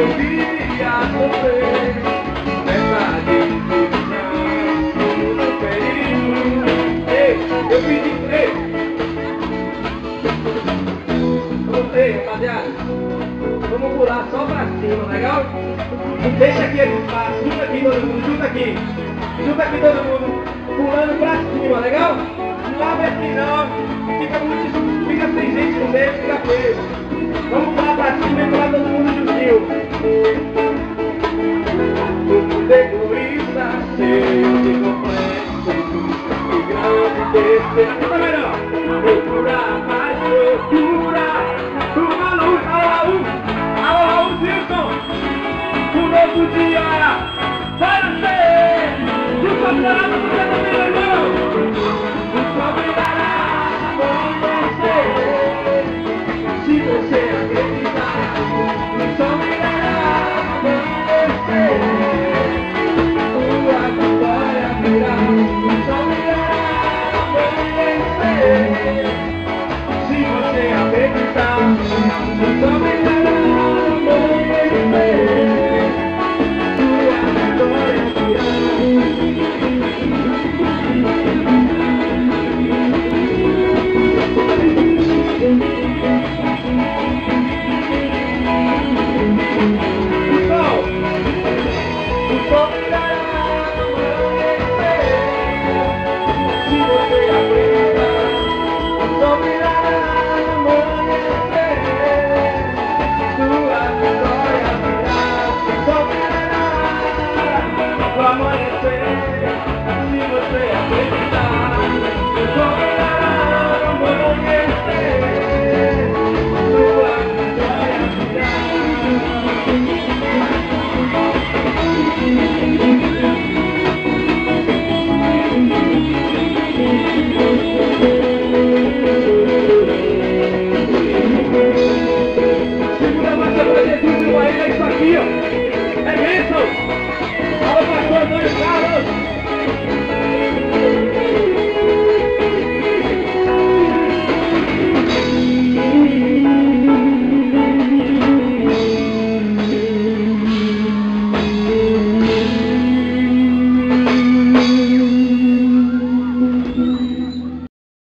queria sofrer nessa desilusão no período. Ei, eu pedi, ei, rapaziada, vamos pular só pra cima, legal? Deixa aqui esse espaço, junta aqui todo mundo, junta aqui todo mundo, pulando pra cima, legal? Não abre assim não, fica sem gente no meio, fica feio. Vamos pular pra cima e pular todo mundo juntinho.